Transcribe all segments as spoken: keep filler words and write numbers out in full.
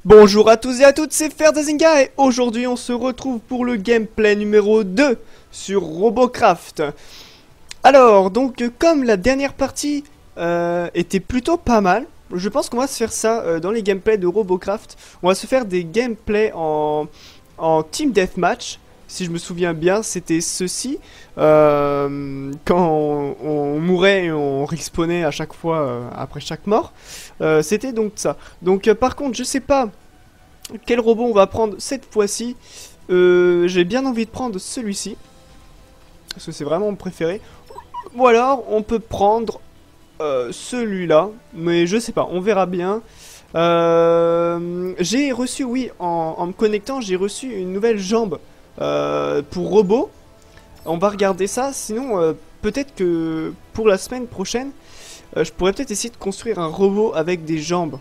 Bonjour à tous et à toutes, c'est Ferdazinga et aujourd'hui on se retrouve pour le gameplay numéro deux sur Robocraft. Alors, donc comme la dernière partie euh, était plutôt pas mal, je pense qu'on va se faire ça euh, dans les gameplays de Robocraft. On va se faire des gameplays en, en Team Deathmatch. Si je me souviens bien, c'était ceci. Euh, quand on, on mourait et on respawnait à chaque fois euh, après chaque mort. Euh, c'était donc ça. Donc euh, par contre, je sais pas quel robot on va prendre cette fois-ci. Euh, J'ai bien envie de prendre celui-ci. Parce que c'est vraiment mon préféré. Ou alors, on peut prendre euh, celui-là. Mais je sais pas, on verra bien. Euh, j'ai reçu, oui, en, en me connectant, j'ai reçu une nouvelle jambe. Euh, pour robot, on va regarder ça. Sinon, euh, peut-être que pour la semaine prochaine, euh, je pourrais peut-être essayer de construire un robot avec des jambes.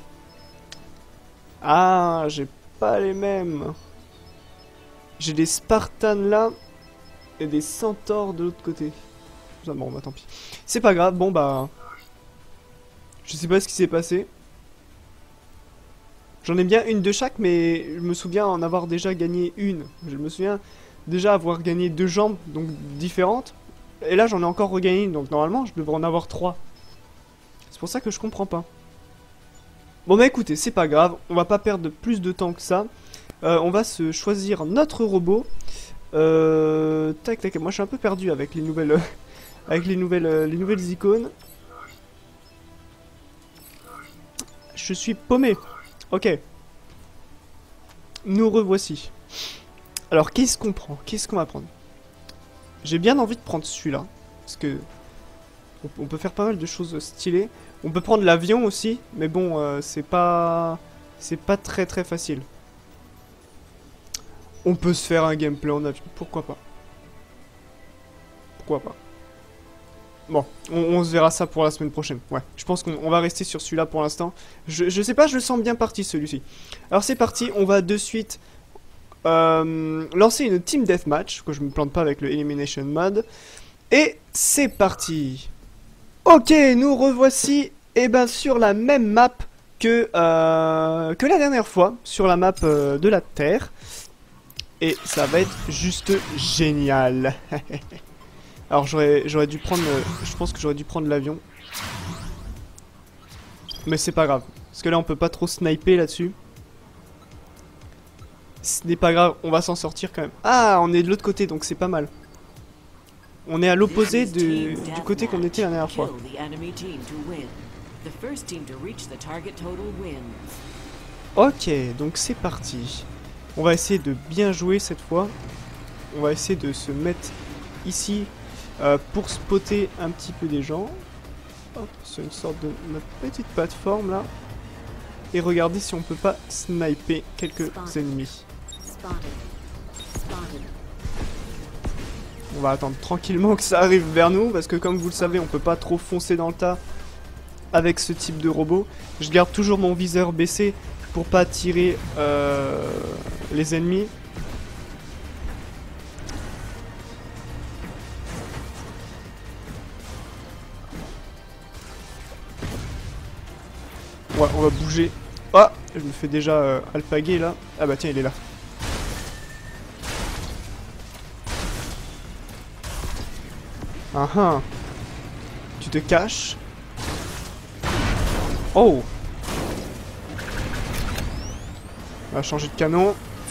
Ah, j'ai pas les mêmes. J'ai des Spartans là et des Centaures de l'autre côté. Ah, bon, bah tant pis. C'est pas grave. Bon bah, je sais pas ce qui s'est passé. J'en ai bien une de chaque, mais je me souviens en avoir déjà gagné une. Je me souviens déjà avoir gagné deux jambes, donc différentes. Et là, j'en ai encore regagné une, donc normalement, je devrais en avoir trois. C'est pour ça que je comprends pas. Bon bah écoutez, c'est pas grave, on va pas perdre plus de temps que ça. Euh, on va se choisir notre robot. Euh, tac tac, moi je suis un peu perdu avec les nouvelles, avec les nouvelles, euh, les nouvelles icônes. Je suis paumé. Ok. Nous revoici. Alors, qu'est-ce qu'on prend? Qu'est-ce qu'on va prendre? J'ai bien envie de prendre celui-là. Parce que... On peut faire pas mal de choses stylées. On peut prendre l'avion aussi. Mais bon, euh, c'est pas... C'est pas très très facile. On peut se faire un gameplay en avion. Pourquoi pas? Pourquoi pas? Bon, on, on se verra ça pour la semaine prochaine. Ouais, je pense qu'on va rester sur celui-là pour l'instant. Je, je sais pas, je le sens bien parti celui-ci. Alors c'est parti, on va de suite euh, lancer une team deathmatch, que je me plante pas avec le elimination mode. Et c'est parti. Ok, nous revoici eh ben, sur la même map que, euh, que la dernière fois, sur la map euh, de la Terre. Et ça va être juste génial. Alors j'aurais j'aurais dû prendre, euh, je pense que j'aurais dû prendre l'avion. Mais c'est pas grave, parce que là on peut pas trop sniper là-dessus. Ce n'est pas grave, on va s'en sortir quand même. Ah, on est de l'autre côté, donc c'est pas mal. On est à l'opposé du côté qu'on était la dernière fois. Ok, donc c'est parti. On va essayer de bien jouer cette fois. On va essayer de se mettre ici. Euh, pour spotter un petit peu des gens. C'est une sorte de notre petite plateforme là. Et regardez si on peut pas sniper quelques ennemis. On va attendre tranquillement que ça arrive vers nous. Parce que comme vous le savez, on peut pas trop foncer dans le tas avec ce type de robot. Je garde toujours mon viseur baissé pour pas tirer euh, les ennemis. Ouais, on va bouger. Ah, je me fais déjà euh, alpaguer là. Ah bah tiens, il est là. Ah ah. Tu te caches. Oh. On va changer de canon.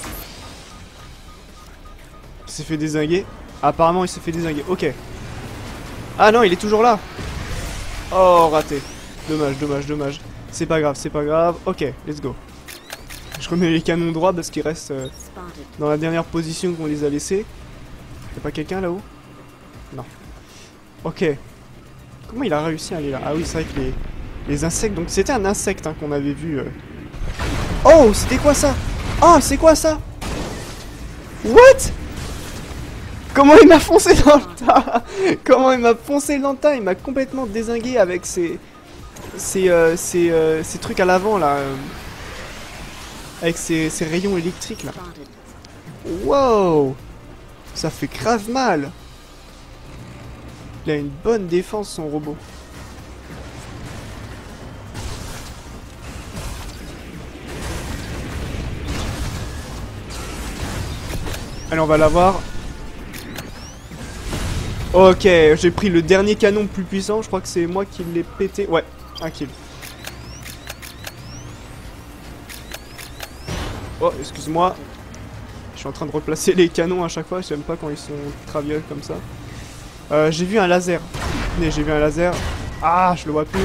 Il s'est fait dézinguer. Ah, apparemment, il s'est fait dézinguer. Ok. Ah non, il est toujours là. Oh, raté. Dommage, dommage, dommage. C'est pas grave, c'est pas grave. Ok, let's go. Je remets les canons droits parce qu'ils restent euh, dans la dernière position qu'on les a laissés. Y'a pas quelqu'un là-haut? Non. Ok. Comment il a réussi à aller là? Ah oui, c'est vrai que les, les insectes... Donc c'était un insecte hein, qu'on avait vu. Euh... Oh, c'était quoi ça? Oh, c'est quoi ça? What? Comment il m'a foncé dans le tas? Comment il m'a foncé dans le tas? Il m'a complètement dézingué avec ses... Ces, euh, ces, euh, ces trucs à l'avant là, euh, avec ces, ces rayons électriques là. Wow, ça fait grave mal. Il a une bonne défense son robot. Allez, on va l'avoir. Ok, j'ai pris le dernier canon plus puissant. Je crois que c'est moi qui l'ai pété. Ouais, un kill. Oh, excuse-moi. Je suis en train de replacer les canons à chaque fois. J'aime pas quand ils sont traviole comme ça. Euh, j'ai vu un laser. Mais j'ai vu un laser. Ah, je le vois plus.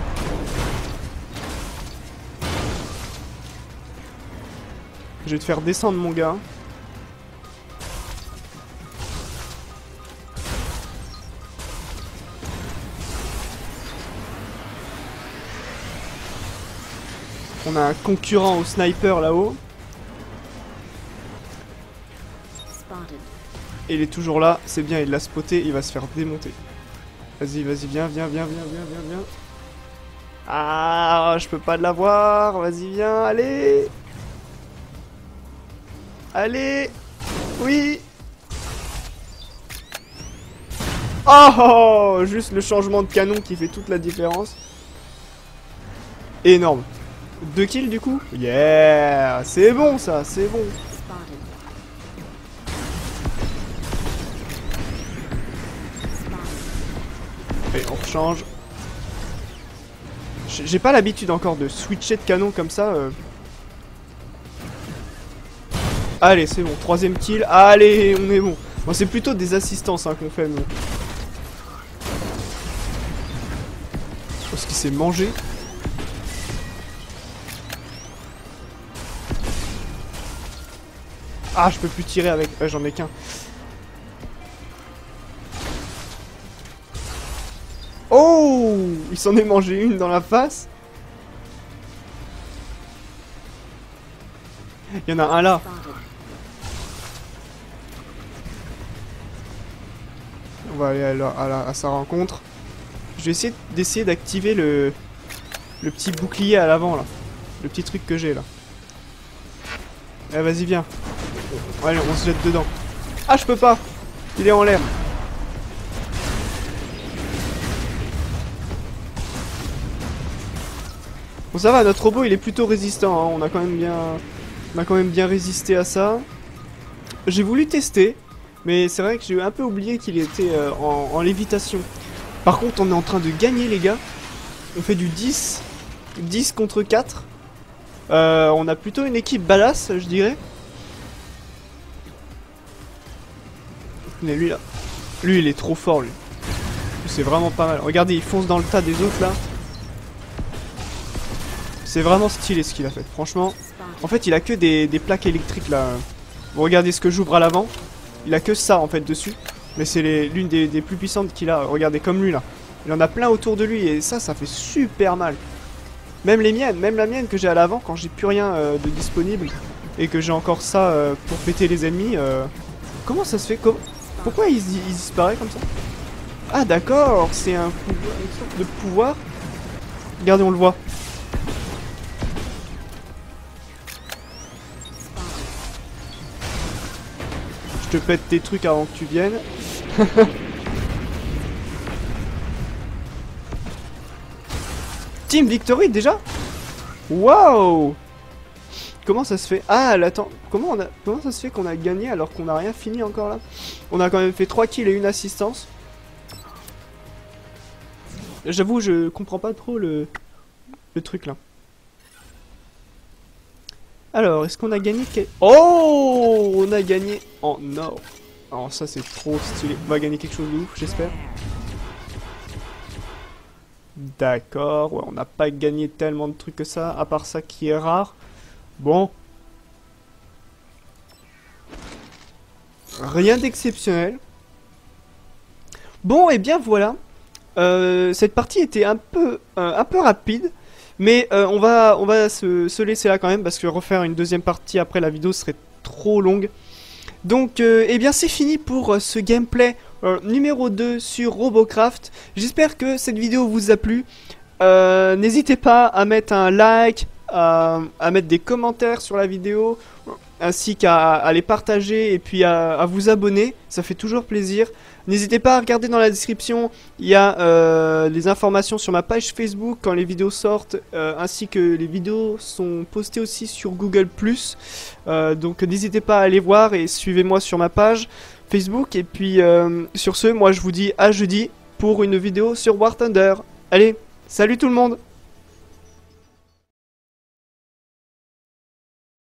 Je vais te faire descendre, mon gars. On a un concurrent au sniper là-haut. Et il est toujours là, c'est bien, il l'a spoté, il va se faire démonter. Vas-y, vas-y, viens, viens, viens, viens, viens, viens, viens. Ah, je peux pas l'avoir, vas-y, viens, allez. Allez. Oui. Oh, juste le changement de canon qui fait toute la différence. Énorme. Deux kills du coup. Yeah, c'est bon ça, c'est bon. Allez, on rechange. J'ai pas l'habitude encore de switcher de canon comme ça. Euh... Allez, c'est bon, troisième kill. Allez, on est bon. Bon, c'est plutôt des assistances hein, qu'on fait, nous. Parce qu'il s'est mangé. Ah, je peux plus tirer avec... Ouais, j'en ai qu'un. Oh, il s'en est mangé une dans la face. Il y en a un là. On va aller à, la, à, la, à sa rencontre. Je vais essayer d'essayer d'activer le, le petit bouclier à l'avant là. Le petit truc que j'ai là. Eh, vas-y, viens. Allez, on se jette dedans. Ah, je peux pas. Il est en l'air. Bon, ça va, notre robot il est plutôt résistant. Hein. On a quand même bien, on a quand même bien résisté à ça. J'ai voulu tester, mais c'est vrai que j'ai un peu oublié qu'il était euh, en, en lévitation. Par contre, on est en train de gagner, les gars. On fait du dix, dix contre quatre. Euh, on a plutôt une équipe badass, je dirais. Mais lui là, lui il est trop fort lui. C'est vraiment pas mal. Regardez, il fonce dans le tas des autres là. C'est vraiment stylé ce qu'il a fait, franchement. En fait, il a que des, des plaques électriques là. Vous regardez ce que j'ouvre à l'avant. Il a que ça en fait dessus. Mais c'est l'une des, des plus puissantes qu'il a. Regardez comme lui là. Il en a plein autour de lui et ça, ça fait super mal. Même les miennes, même la mienne que j'ai à l'avant quand j'ai plus rien euh, de disponible. Et que j'ai encore ça euh, pour péter les ennemis. Euh... Comment ça se fait? Com Pourquoi il, il disparaît comme ça? Ah d'accord, c'est un pouvoir, une sorte de pouvoir. Regardez, on le voit. Je te pète tes trucs avant que tu viennes. Team Victory déjà? Waouh! Comment ça se fait? Ah, attends, comment, on a... comment ça se fait qu'on a gagné alors qu'on n'a rien fini encore là? On a quand même fait trois kills et une assistance. J'avoue, je comprends pas trop le, le truc là. Alors, est-ce qu'on a gagné quel... Oh, on a gagné en or. Alors ça, c'est trop stylé. On va gagner quelque chose de ouf, j'espère. D'accord, ouais, on n'a pas gagné tellement de trucs que ça, à part ça qui est rare. Bon. Rien d'exceptionnel. Bon, et bien voilà. Euh, cette partie était un peu, euh, un peu rapide. Mais euh, on va, on va se, se laisser là quand même. Parce que refaire une deuxième partie après la vidéo serait trop longue. Donc, euh, eh bien c'est fini pour euh, ce gameplay euh, numéro deux sur Robocraft. J'espère que cette vidéo vous a plu. Euh, N'hésitez pas à mettre un like, à, à mettre des commentaires sur la vidéo. ainsi qu'à à les partager et puis à, à vous abonner, ça fait toujours plaisir. N'hésitez pas à regarder dans la description, il y a euh, les informations sur ma page Facebook quand les vidéos sortent, euh, ainsi que les vidéos sont postées aussi sur Google plus. Euh, donc n'hésitez pas à aller voir et suivez-moi sur ma page Facebook. Et puis euh, sur ce, moi je vous dis à jeudi pour une vidéo sur War Thunder. Allez, salut tout le monde!